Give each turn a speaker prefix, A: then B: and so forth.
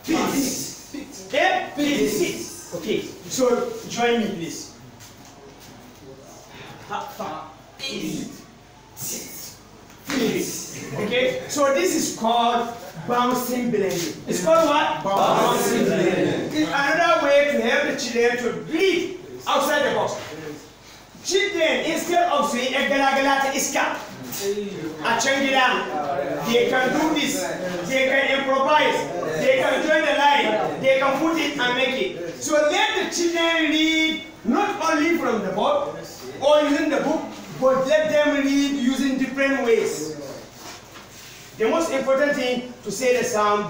A: Okay, so join me please. Okay, so this is called bouncing blending. It's called what? Bouncing blending. It's another way to help the children to breathe outside the box. Children, instead of saying "Egalagalata iska," they can do this. They can improvise. They can join the line. They can put it and make it. So let the children read not only from the book or using the book, but let them read using different ways. The most important thing to say the sound